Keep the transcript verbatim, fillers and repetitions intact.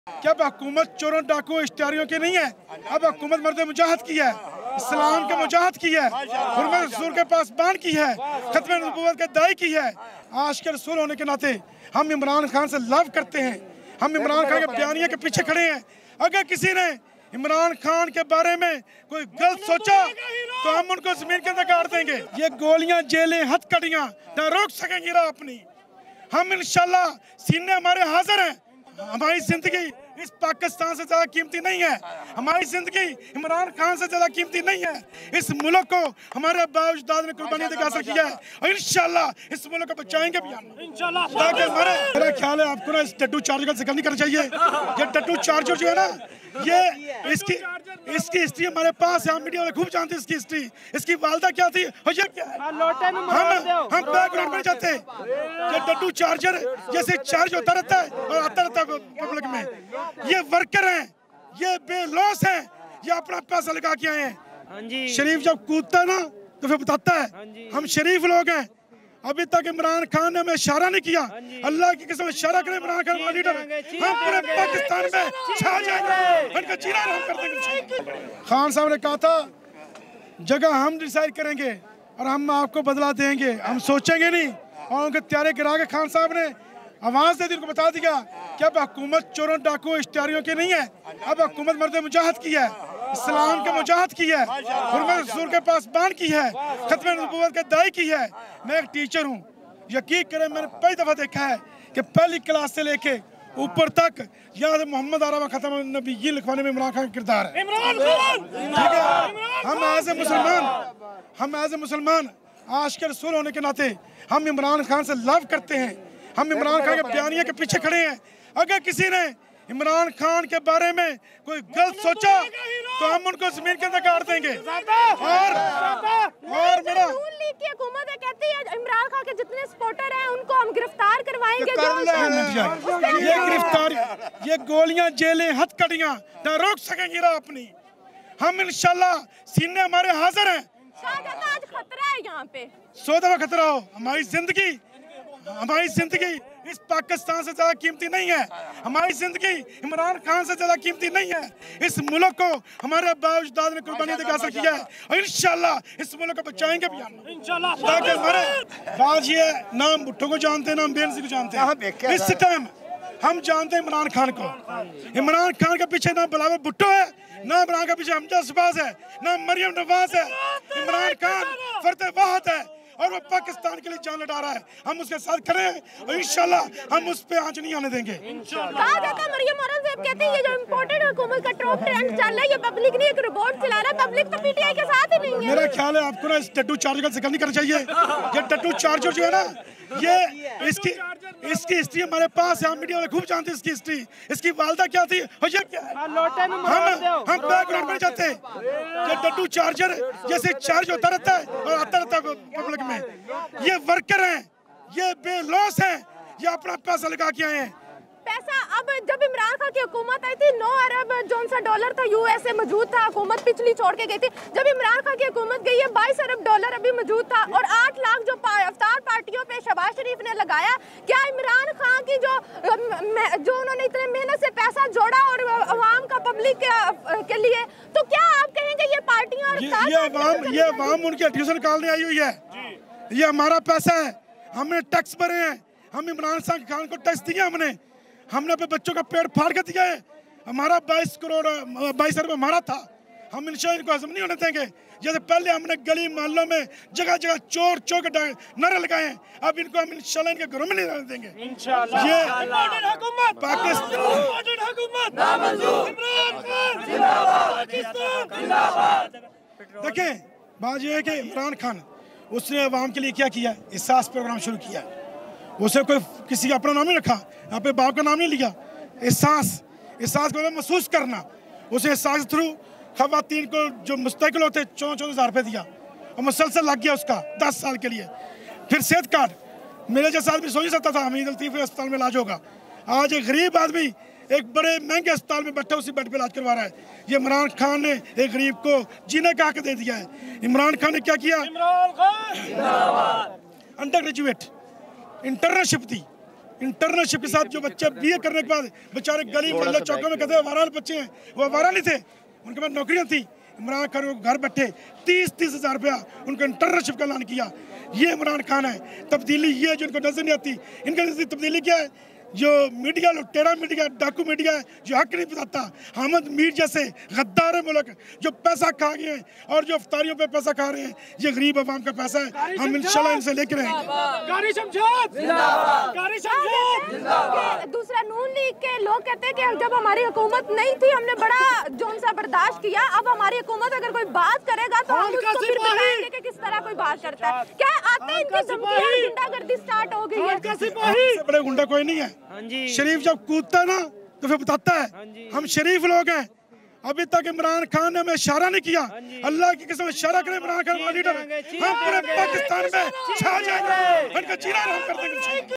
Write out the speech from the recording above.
क्या अब हुकूमत चोरों डाकू इश्तिहारियों की नहीं है, अब हुकूमत मर्द मुजाहिद की है, इस्लाम के मुजाहिद की है, हुर्मत रसूल के पास बान की है, खत्म नबूवत के दाई की है। आज के रसूल होने के नाते हम इमरान खान से लव करते हैं, हम इमरान खान के बयानिया के पीछे खड़े हैं। अगर किसी ने इमरान खान के बारे में कोई गलत सोचा तो हम उनको जमीन के अंदर गाड़ देंगे। ये गोलियां, जेलें, हथकड़ियां ना रोक सकेंगी राह अपनी। हम इंशाल्लाह सीने हमारे हाजिर हैं। हमारी जिंदगी इस पाकिस्तान से ज्यादा कीमती नहीं है, हमारी जिंदगी इमरान खान से ज्यादा कीमती नहीं है। इस मुल्क को हमारे बावजूद ने कुर्बानी दिखा सकी है और इंशाल्लाह इस मुल्क को बचाएंगे भी इंशाल्लाह। हमारे मेरा ख्याल है आपको ना इस टट्टू चार्जर का जिक्र नहीं करना चाहिए। ये टट्टू चार्जर जो है ना, ये इसकी इसकी हिस्ट्री हमारे पास है, हम मीडिया में खूब जानते हैं इसकी हिस्ट्री। इसकी वालदा क्या थी और ये क्या है, हम हम बैकग्राउंड में जाते हैं। ये टट्टू चार्जर जैसे चार्ज होता रहता है और आता रहता है पब्लिक में। ये वर्कर हैं, ये बेलौस हैं, ये अपना पैसा लगा के आए हैं। शरीफ जब कूदता है ना तो फिर बताता है हम शरीफ लोग हैं। अभी तक इमरान खान ने हमें इशारा नहीं किया, अल्लाह की कसम इशारा करे इमरान खान हमारा लीडर है, हम पूरे पाकिस्तान में छा जाएंगे, उनका जीना हराम कर देंगे। खान साहब ने कहा था जगह हम डिसाइड करेंगे और हम आपको बदला देंगे, हम सोचेंगे नहीं। और उनके त्यारे गिरा के खान साहब ने आवाज दे दी, उनको बता दिया कि अब हुकूमत चोरों डाकू इश्तिहारियों की नहीं है, अब हुकूमत मर्द मुजाहिद की है, इस्लाम के मुजाहिद की है, हुर्मत रसूल के पास बान की है, खत्म नबूवत के दाई की है। मैं एक टीचर हूँ, यकीन करें मैंने पहली दफा देखा है कि पहली क्लास से लेके ऊपर तक यहाँ से मोहम्मद आरा खत्म नबी ये लिखवाने में इमरान खान का किरदार है। ठीक है, हम एज ए मुसलमान हम एज ए मुसलमान आज के रसूल होने के नाते हम इमरान खान से लव करते हैं, हम इमरान खान के बयानिया के पीछे खड़े हैं। अगर किसी ने इमरान खान के बारे में कोई गलत सोचा तो हम उनको जमीन के अंदर गाड़ देंगे। और और मेरा की हुकूमत कहती है इमरान खान के जितने सपोर्टर हैं उनको हम गिरफ्तार करवाएंगे। ये गिरफ्तार, ये गोलियां, जेलें, हथकड़ियां ना रोक सकेंगी राह अपनी। हम इंशाल्लाह सीने हमारे हाजिर हैं। आज खतरा है यहाँ पे, सौ दफा खतरा हो। हमारी जिंदगी हमारी जिंदगी इस पाकिस्तान से ज्यादा कीमती नहीं है, हमारी जिंदगी इमरान खान से ज्यादा कीमती नहीं है। इस मुल्क को हमारे बावजूद ने कुर्बानी दिखा सकी है और इंशाल्लाह इस मुल्क को बचाएंगे भी इंशाल्लाह। ताकि हमारे बाज ये नाम भुट्टो को जानते हैं, नाम बेनजी को जानते हैं। इस टाइम हम जानते हैं इमरान खान को। इमरान खान के पीछे ना बिलावल भुट्टो है, ना इमरान के पीछे हमजा शहबाज है, ना मरियम नवाज है। इमरान खान फर्द वाहिद है और वो पाकिस्तान के लिए जान लड़ा रहा है। हम उसके साथ खड़े हैं और इंशाल्लाह हम उस पे आंच नहीं आने देंगे। कहा जाता है मरियम औरंगजेब कहती है ये जो इम्पोर्टेड हुकूमत का टॉप ट्रेंड चल रहा है ये पब्लिक नहीं, एक रिपोर्ट चला रहा है, पब्लिक तो पीटीआई के साथ ही नहीं है। मेरा ख्याल है आपको ना इस टट्टू चार्जर का जिक्र नहीं करना चाहिए। ये टट्टू चार्जर जो है ना, ये इसकी इसकी हिस्ट्री हमारे पास है, हम मीडिया में खूब जानते हैं इसकी हिस्ट्री। इसकी वालदा क्या थी और ये क्या है, हम हम बैकग्राउंड में जाते हैं। ये टट्टू चार्जर जैसे चार्ज होता रहता है और आता रहता है पब्लिक में। ये वर्कर हैं, ये बेलौस हैं, ये अपना पैसा लगा के आए हैं। पैसा अब जब इमरान खान की हुकूमत आई थी नौ अरब जौन सा डॉलर था यूएसए मौजूद था, हुकूमत पिछली छोड़ के गई थी। जब इमरान खान की हुकूमत गई है बाईस अरब डॉलर अभी मौजूद था और आठ लाख जो अफ्तार पार्टियों पे शहबाज शरीफ ने लगाया। क्या इमरान खान की जो जो उन्होंने इतने मेहनत से पैसा जोड़ा और अवाम का पब्लिक के, के लिए, तो क्या आप कहेंगे ये पार्टियां और ये अवाम ये अवाम उनकी हड्डियों से निकालने आई हुई है। ये हमारा पैसा है, हमने टैक्स भरे हैं, हम इमरान खान को टैक्स दिया, हमने हमने अपने बच्चों का पेट फाड़ के दिया है। हमारा बाईस करोड़ बाईस अरब हमारा था, हम इंशाल्लाह इनको हजम नहीं होने देंगे। जैसे पहले हमने गली मोहल्लों में जगह जगह चोर चौक नारे लगाए हैं, अब इनको हम इंशाल्लाह इनके घरों में नहीं रहने देंगे। ये पाकिस्तान देखें, बात यह है कि इमरान खान उसने अवाम के लिए क्या किया, एहसास प्रोग्राम शुरू किया। उसे कोई किसी का अपना नाम नहीं रखा, यहाँ पे बाप का नाम नहीं लिया। एहसास एहसास को महसूस करना, उसे एहसास थ्रू खवातीन को जो मुस्तकिल होते चौदह चौदह हज़ार रुपये दिया और मुसलसल लग गया उसका दस साल के लिए। फिर सेहत कार्ड, मेरे जैसा आदमी सोच ही सकता था हमीद लतीफ़ अस्पताल में इलाज होगा। आज एक गरीब आदमी एक बड़े महंगे अस्पताल में बैठा उसी बेड पे इलाज करवा रहा है। ये इमरान खान ने एक गरीब को जीने का हक दे दिया है। इमरान खान ने क्या किया, अंडर ग्रेजुएट इंटर्नशिप दी, इंटर्नशिप के साथ जो बच्चे बीए करने के बाद बेचारे गली मोहल्ले चौकों में कहते आवारा बच्चे हैं, वो आवारा नहीं थे, उनके पास नौकरियां थी। इमरान खान को घर बैठे तीस तीस हजार रुपया उनको इंटर्नशिप का ऐलान किया। ये इमरान खान है। तब्दीली ये जो इनको नजर नहीं आती, इनका नजर तब्दीली क्या है? जो मीडिया टेढ़ा मीडिया डाकू मीडिया है जो हक नहीं बताता। हामिद मीर जैसे गद्दार मुल्क जो पैसा खा गए हैं और जो अफ्तारियों पे पैसा खा रहे हैं, ये गरीब आवाम का पैसा है। हम इंशाल्लाह इनसे लेकर रहेंगे। दूसरा नून लीग के लोग कहते हैं कि जब हमारी हुकूमत नहीं थी हमने बड़ा जोन सा बर्दाश्त किया, अब हमारी हुकूमत अगर कोई बात करेगा तो हम उसको फिर बताएंगे कि किस तरह कोई बात करता है। क्या आते हैं इनकी धमकियां, गुंडागर्दी स्टार्ट हो गई है? इससे बड़े गुंडा कोई नहीं है। शरीफ जब कूदता है ना तो फिर बताता है हम शरीफ लोग हैं। अभी तक इमरान खान ने हमें इशारा नहीं किया। अल्लाह की कसम इशारा करे इमरान खान लीडर, हम पूरे पाकिस्तान में छा जाएंगे, उनका जीना आराम कर देंगे।